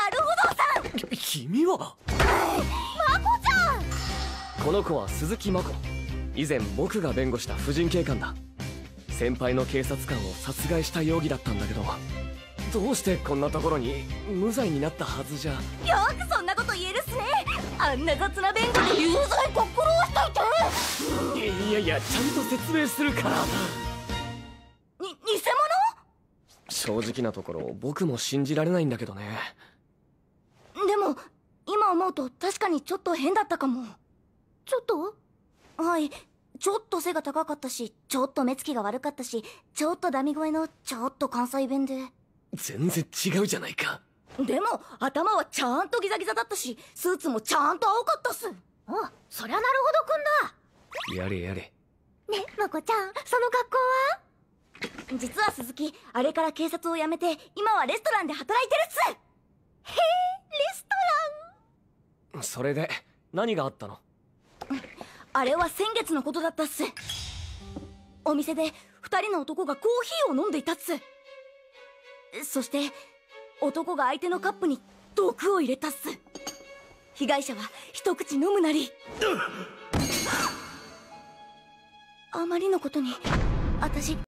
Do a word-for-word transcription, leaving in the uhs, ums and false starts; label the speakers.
Speaker 1: なるほどさん。
Speaker 2: き君は
Speaker 1: まこちゃん。
Speaker 2: この子は鈴木真子。以前僕が弁護した婦人警官だ。先輩の警察官を殺害した容疑だったんだけど、どうしてこんなところに無罪になったはずじゃ。
Speaker 1: よくそんなこと言えるっすね。あんな雑な弁護で有罪ご苦労しといて。
Speaker 2: いやいや、ちゃんと説明するから。
Speaker 1: に偽
Speaker 2: 正直なところ僕も信じられないんだけどね。
Speaker 1: 物？でも今思うと確かにちょっと変だったかも。ちょっと？はい、ちょっと背が高かったし、ちょっと目つきが悪かったし、ちょっとダミ声のちょっと関西弁で。
Speaker 2: 全然違うじゃないか。
Speaker 1: でも頭はちゃんとギザギザだったし、スーツもちゃんと青かったっす。お、そりゃなるほどくんだ。
Speaker 2: やれやれ。
Speaker 1: ね、まこちゃん、その格好は？実は鈴木、あれから警察を辞めて今はレストランで働いてるっす。へえ、レストラン。
Speaker 2: それで何があったの？
Speaker 1: あれは先月のことだったっす。お店で二人の男がコーヒーを飲んでいたっす。そして男が相手のカップに毒を入れたっす。被害者は一口飲むなり、あまりのことに私